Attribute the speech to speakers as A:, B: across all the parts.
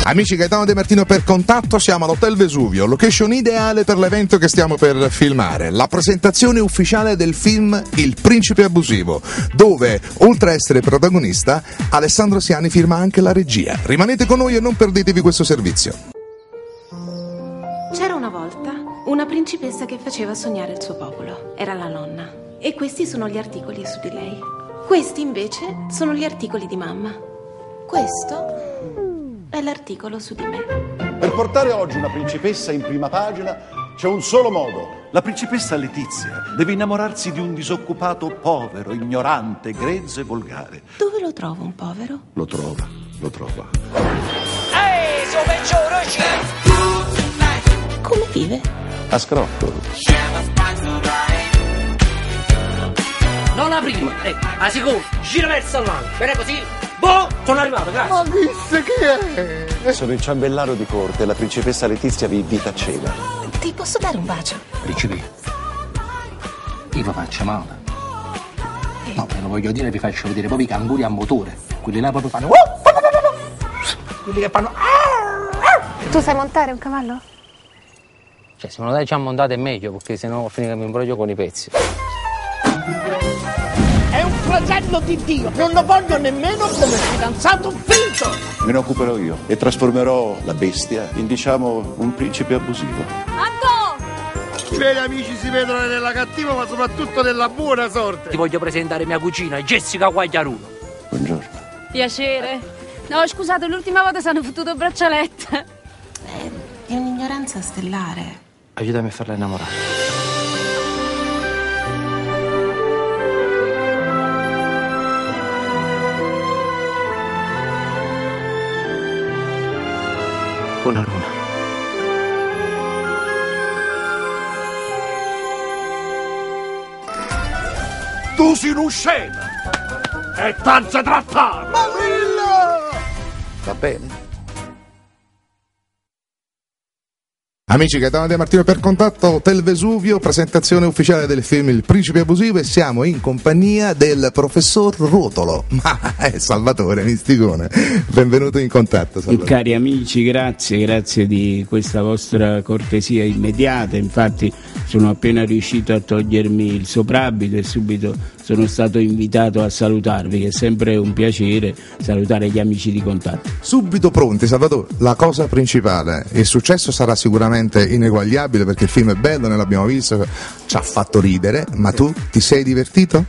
A: Amici, Gaetano De Martino per Contatto, siamo all'Hotel Vesuvio, location ideale per l'evento che stiamo per filmare, la presentazione ufficiale del film Il Principe Abusivo, dove, oltre a essere protagonista, Alessandro Siani firma anche la regia. Rimanete con noi e non perdetevi questo servizio.
B: C'era una volta una principessa che faceva sognare il suo popolo, era la nonna, e questi sono gli articoli su di lei. Questi invece sono gli articoli di mamma. Questo è l'articolo su di me.
C: Per portare oggi una principessa in prima pagina c'è un solo modo.
D: La principessa Letizia deve innamorarsi di un disoccupato povero, ignorante, grezzo e volgare.
B: Dove lo trovo un povero?
D: Lo trova.
E: Ehi, suo peggiore!
B: Come vive?
C: A scrotto.
E: Non la prima, la seconda, gira verso l'altro, bene così? Boh, sono arrivato, grazie.
C: Ma disse che è? Sono il ciambellaro di corte, la principessa Letizia vi invita a cena.
B: Ti posso dare un bacio?
F: Principe, io vi faccio male. No, ve lo voglio dire, vi faccio vedere proprio i canguri a motore. Quelli là proprio fanno... Quelli che fanno...
G: Tu sai montare un cavallo?
F: Cioè, se me lo dai già montato è meglio, perché sennò finire che mi imbroglio con i pezzi.
E: È un flagello di Dio, non lo voglio nemmeno come fidanzato finto.
C: Me ne occuperò io e trasformerò la bestia in, diciamo, un principe abusivo.
G: Anto!
H: I miei amici si vedono nella cattiva ma soprattutto nella buona sorte.
F: Ti voglio presentare mia cugina, Jessica Guagliaruno.
C: Buongiorno.
G: Piacere. No, scusate, l'ultima volta sono fottuto braccialette.
B: È un'ignoranza stellare.
F: Aiutami a farla innamorare. Buona luna.
D: Tu sei un scemo! E tanza trattare!
C: Va bene.
A: Amici, Gaetano De Martino per Contatto, Hotel Vesuvio, presentazione ufficiale del film Il Principe Abusivo e siamo in compagnia del professor Rotolo, ma è Salvatore Misticone. Benvenuto in Contatto, Salvatore.
I: Cari amici, grazie di questa vostra cortesia immediata. Infatti sono appena riuscito a togliermi il soprabito e subito sono stato invitato a salutarvi, che è sempre un piacere salutare gli amici di Contatto.
A: Subito pronti, Salvatore. La cosa principale, il successo sarà sicuramente ineguagliabile perché il film è bello, ne l'abbiamo visto, ci ha fatto ridere, ma tu ti sei divertito?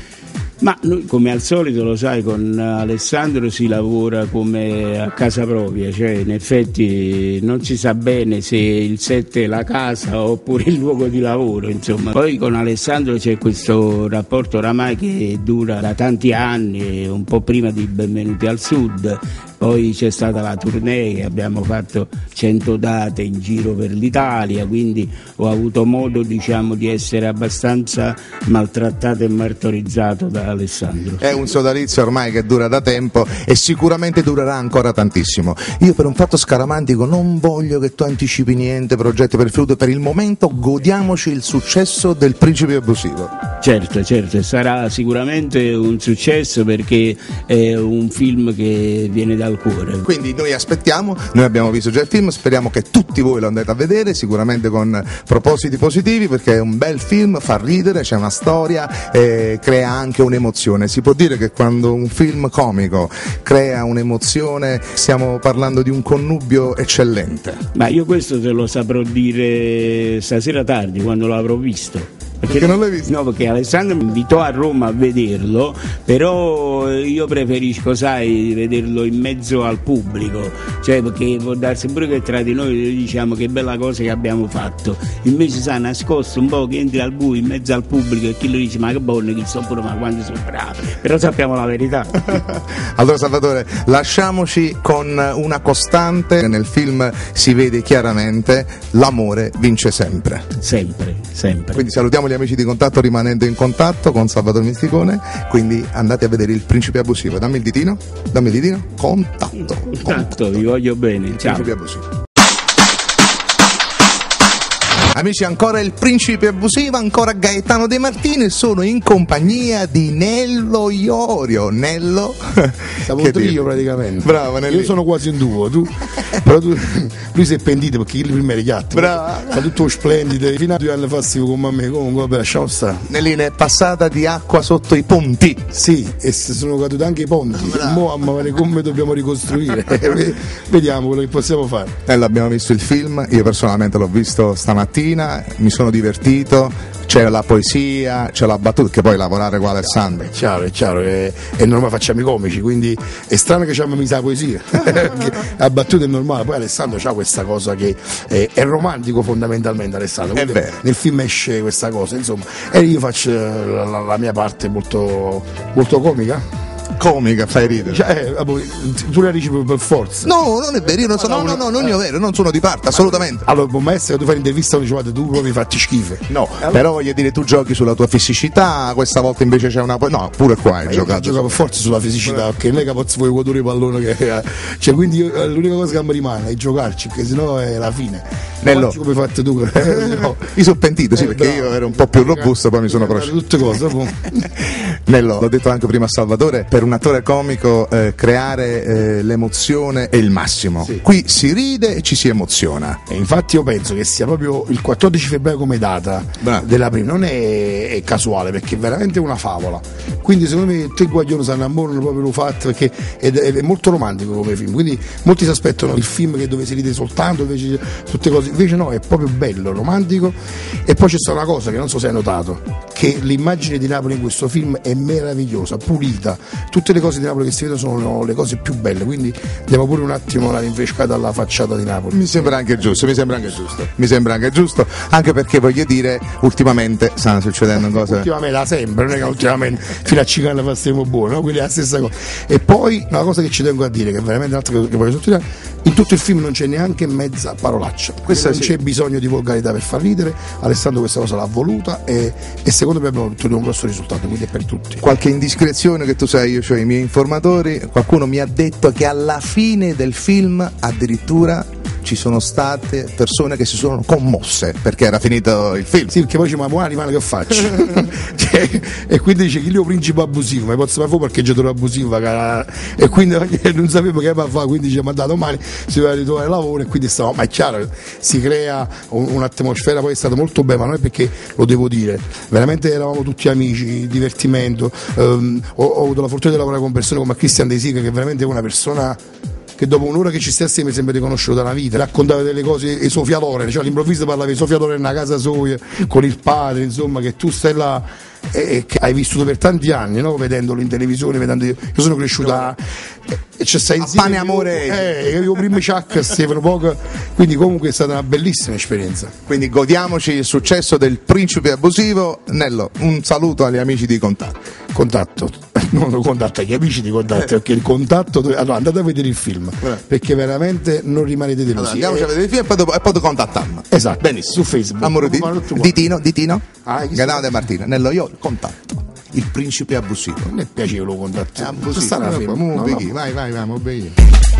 I: Ma noi, come al solito, lo sai, con Alessandro si lavora come a casa propria, cioè in effetti non si sa bene se il set è la casa oppure il luogo di lavoro, insomma. Poi con Alessandro c'è questo rapporto oramai che dura da tanti anni, un po' prima di Benvenuti al Sud. Poi c'è stata la tournée che abbiamo fatto 100 date in giro per l'Italia, quindi ho avuto modo, diciamo, di essere abbastanza maltrattato e martorizzato da Alessandro.
A: È un sodalizio ormai che dura da tempo e sicuramente durerà ancora tantissimo. Io per un fatto scaramantico non voglio che tu anticipi niente, progetti per il futuro, per il momento godiamoci il successo del Principe Abusivo.
I: Certo, sarà sicuramente un successo perché è un film che viene dal cuore.
A: Quindi noi aspettiamo, noi abbiamo visto già il film, speriamo che tutti voi lo andate a vedere, sicuramente con propositi positivi, perché è un bel film, fa ridere, c'è una storia, crea anche un'emozione. Si può dire che quando un film comico crea un'emozione stiamo parlando di un connubio eccellente.
I: Ma io questo te lo saprò dire stasera tardi quando lo avrò visto.
A: Perché non l'hai visto?
I: No, perché Alessandro mi invitò a Roma a vederlo, però io preferisco, sai, vederlo in mezzo al pubblico, cioè perché può darsi pure che tra di noi diciamo che bella cosa che abbiamo fatto, invece sa nascosto un po' che entri al buio in mezzo al pubblico e chi lo dice ma che buono che sono pure, ma quando sono bravi, però sappiamo la verità.
A: Allora Salvatore, lasciamoci con una costante, nel film si vede chiaramente l'amore vince sempre.
I: Sempre.
A: Quindi salutiamo gli amici di Contatto rimanendo in contatto con Salvatore Misticone, quindi andate a vedere Il Principe Abusivo. Dammi il ditino. Contatto.
I: Vi voglio bene, ciao.
A: Principe Abusivo. Amici, ancora il Principe Abusivo, ancora Gaetano De Martini, sono in compagnia di Nello Iorio. Nello,
J: siamo un trio praticamente.
A: Bravo, Nello.
J: Io sono quasi un duo, però lui si è pentito perché il primo era chiatto.
A: Bravo.
J: Fa tutto splendido. Fino a 2 anni fa stivo con me, comunque vabbè, lasciamo stare.
A: Nellina è passata di acqua sotto i ponti.
J: Sì, e sono caduti anche i ponti. Mo come dobbiamo ricostruire? Vediamo quello che possiamo fare.
A: Abbiamo visto il film, io personalmente l'ho visto stamattina, mi sono divertito, c'è la poesia, c'è la battuta, che poi lavorare con Alessandro.
J: È chiaro, è normale, facciamo i comici, quindi è strano che abbiamo messo la poesia, la battuta è normale, poi Alessandro ha questa cosa che è romantico fondamentalmente, Alessandro,
A: è vero.
J: Nel film esce questa cosa, insomma, e io faccio la mia parte molto, molto comica.
A: Comica, fai ridere.
J: Tu la dici per forza.
A: No, non è vero, io non sono. No, non è vero, non sono di parte, assolutamente.
J: Allora, può essere che tu fai un'intervista e dici, tu proprio fatti schifo.
A: No, però voglio dire, tu giochi sulla tua fisicità, questa volta invece c'è una. No, pure qua hai giocato.
J: Gioca per forza sulla fisicità, ok? Non è che posso fare il pallone cioè, quindi l'unica cosa che mi rimane è giocarci, perché sennò è la fine.
A: Nello,
J: come hai fatto tu?
A: No. Io sono pentito, sì, perché io ero un po' più robusto, poi mi sono processo.
J: Tutte cose.
A: Nello, l'ho detto anche prima a Salvatore, per un attore comico creare l'emozione è il massimo.
J: Sì.
A: Qui si ride e ci si emoziona.
J: E infatti io penso che sia proprio il 14 febbraio come data della prima, non è casuale, perché è veramente una favola. Quindi secondo me te Guaglione si innamorano proprio lo fatto, perché è molto romantico come film. Quindi molti si aspettano il film che dove si ride soltanto, invece tutte cose. Invece no, è proprio bello, romantico. E poi c'è stata una cosa che non so se hai notato, che l'immagine di Napoli in questo film è meravigliosa, pulita. Tutte le cose di Napoli che si vedono sono le cose più belle, quindi diamo pure un attimo la rinfrescata alla facciata di Napoli.
A: Mi sembra anche giusto, anche perché voglio dire, ultimamente stanno succedendo cose.
J: Ultimamente da sempre, non è che ultimamente fino a Cicana faremo buono, no? Quindi è la stessa cosa. E poi una cosa che ci tengo a dire, che è veramente un'altra cosa che voglio sottolineare, in tutto il film non c'è neanche mezza parolaccia. Non c'è bisogno di volgarità per far ridere. Alessandro questa cosa l'ha voluta e secondo me abbiamo ottenuto un grosso risultato, quindi è per tutti.
A: Qualche indiscrezione, che tu sai, io ho i miei informatori, qualcuno mi ha detto che alla fine del film addirittura ci sono state persone che si sono commosse perché era finito il film.
J: Sì, perché poi dice, ma buona rimane che faccio? E quindi dice che io principe abusivo, ma posso fare parcheggiatore abusivo, e quindi non sapevo che va a fare, quindi dice, ma da domani si va a ritrovare il lavoro, e quindi stavo, ma è chiaro, si crea un'atmosfera, poi è stato molto bene, ma non è perché lo devo dire, veramente eravamo tutti amici, divertimento, ho avuto la fortuna di lavorare con persone come Christian De Sica, che veramente è una persona che dopo un'ora che ci stai assieme sembra di conoscerlo dalla vita, raccontava delle cose e Sofia Loren, cioè all'improvviso parlavi di Sofia Loren nella casa sua con il padre, insomma, che tu stai là e che hai vissuto per tanti anni, no? Vedendolo in televisione, io sono cresciuta e c'è stai insieme,
A: pane amore,
J: io prima Chuck Stefano poco, quindi comunque è stata una bellissima esperienza.
A: Quindi godiamoci il successo del Principe Abusivo. Nello, un saluto agli amici di Contatto,
J: non Contatto, agli amici di Contatto, perché il Contatto, allora andate a vedere il film, perché veramente non rimanete delusi.
A: Allora, andiamoci a vedere il film e poi contattarmi.
J: Esatto,
A: benissimo,
J: su Facebook.
A: Amore Ditino, Gaetano De Martini, Nello Io, Contatto. Il Principe Abusivo.
J: A me piaceva lo Contatto.
A: Abusivo. Vai, mo beghi.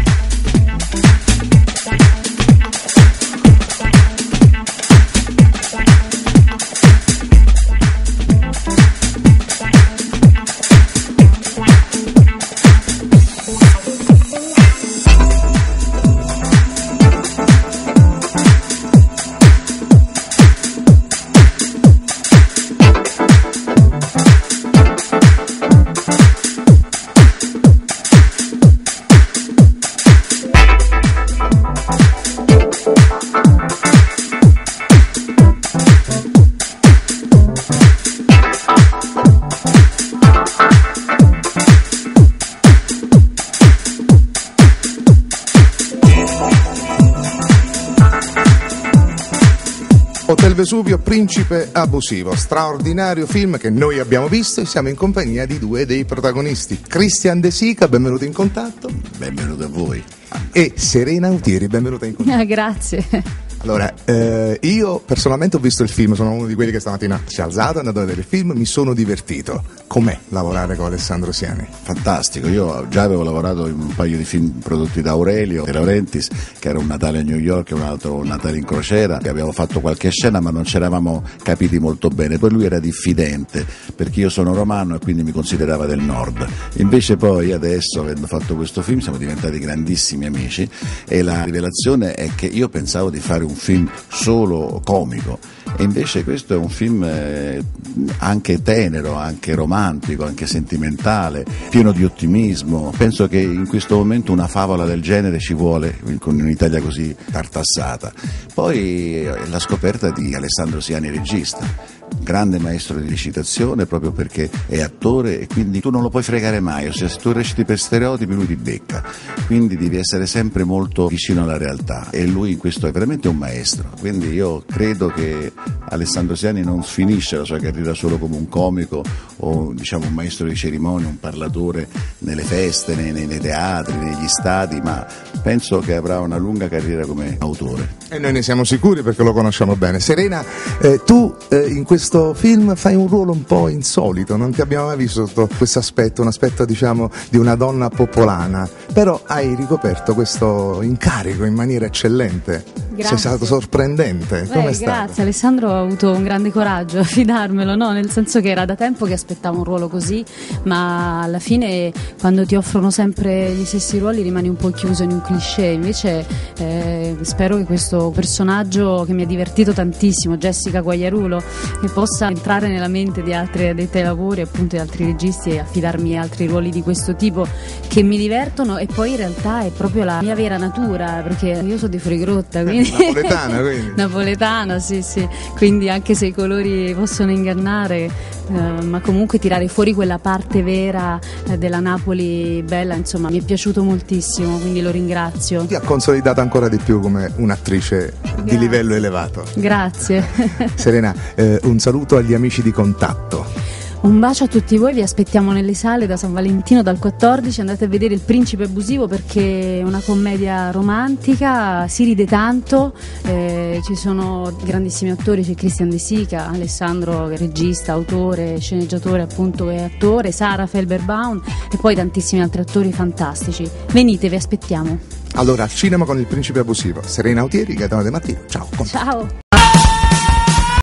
A: Hotel Vesuvio, Principe Abusivo, straordinario film che noi abbiamo visto e siamo in compagnia di due dei protagonisti. Christian De Sica, benvenuto in Contatto.
C: Benvenuto a voi.
A: E Serena Autieri, benvenuta in Contatto.
G: Grazie.
A: Allora, io personalmente ho visto il film, sono uno di quelli che stamattina si è alzato, è andato a vedere il film, mi sono divertito. Com'è lavorare con Alessandro Siani?
K: Fantastico, io già avevo lavorato in un paio di film prodotti da Aurelio De Laurentiis, che era Un Natale a New York e un altro Un Natale in crociera, che abbiamo fatto qualche scena ma non ci eravamo capiti molto bene. Poi lui era diffidente perché io sono romano e quindi mi considerava del nord. Invece poi adesso, avendo fatto questo film, siamo diventati grandissimi amici e la rivelazione è che io pensavo di fare un film solo comico e invece questo è un film anche tenero, anche romantico, anche sentimentale, pieno di ottimismo. Penso che in questo momento una favola del genere ci vuole con un'Italia così tartassata. Poi la scoperta di Alessandro Siani regista, grande maestro di recitazione proprio perché è attore e quindi tu non lo puoi fregare mai, ossia se tu reciti per stereotipi lui ti becca, quindi devi essere sempre molto vicino alla realtà e lui in questo è veramente un maestro, quindi io credo che Alessandro Siani non finisce la sua carriera solo come un comico o diciamo un maestro di cerimonie, un parlatore nelle feste, nei teatri, negli stadi, ma penso che avrà una lunga carriera come autore.
A: E noi ne siamo sicuri perché lo conosciamo bene. Serena, tu in questo film fai un ruolo un po' insolito, non ti abbiamo mai visto sotto questo aspetto, un aspetto diciamo di una donna popolana, però hai ricoperto questo incarico in maniera eccellente.
G: Grazie.
A: Sei stato sorprendente. Come è stato?
G: Grazie, Alessandro ha avuto un grande coraggio a fidarmelo, no? Nel senso che era da tempo che aspettavo un ruolo così, ma alla fine quando ti offrono sempre gli stessi ruoli rimani un po' chiuso in un cliché, invece spero che questo personaggio che mi ha divertito tantissimo, Jessica Guaiarulo, che possa entrare nella mente di altri addetti ai lavori, appunto di altri registi e affidarmi altri ruoli di questo tipo che mi divertono e poi in realtà è proprio la mia vera natura, perché io sono di Fuorigrotta, quindi
A: napoletana, quindi.
G: Napoletana, sì, quindi anche se i colori possono ingannare, ma comunque tirare fuori quella parte vera della Napoli bella, insomma, mi è piaciuto moltissimo, quindi lo ringrazio.
A: Ti ha consolidato ancora di più come un'attrice di livello elevato.
G: Grazie.
A: Serena, un saluto agli amici di Contatto.
G: Un bacio a tutti voi, vi aspettiamo nelle sale da San Valentino dal 14, andate a vedere Il Principe Abusivo perché è una commedia romantica, si ride tanto, ci sono grandissimi attori, c'è Christian De Sica, Alessandro regista, autore, sceneggiatore appunto e attore, Sara Felberbaum e poi tantissimi altri attori fantastici. Venite, vi aspettiamo.
A: Allora, al cinema con Il Principe Abusivo. Serena Autieri, Gaetano De Martino. Ciao.
G: Ciao.